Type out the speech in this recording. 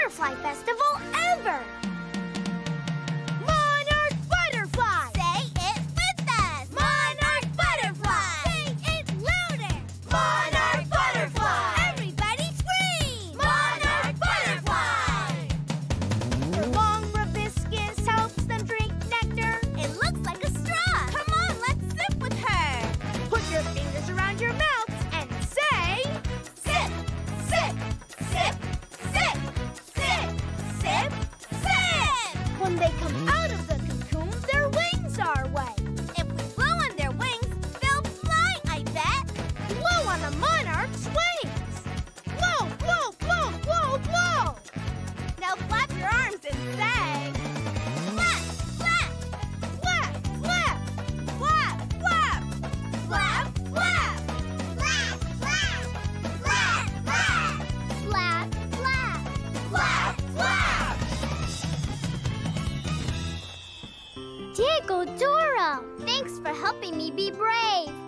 butterfly festival ever! Monarch Butterfly! Say it with us! Monarch Butterfly! Say it louder! Monarch Butterfly! Everybody scream! Monarch Butterfly! Her long proboscis helps them drink nectar. It looks like a straw. Come on, let's sip with her. Put your fingers around your mouth and say, sip, sip, sip, sip, sip, sip, sip. When they come out of the cocoon, their wings are wet. If we blow on their wings, they'll fly, I bet. Blow on the monarch's wings. Blow, blow, blow, blow, blow. Now flap your arms and say, flap, flap, flap, flap, flap, flap, flap, flap, flap, flap, flap, flap, flap, flap, flap. Diego, Dora, thanks for helping me be brave.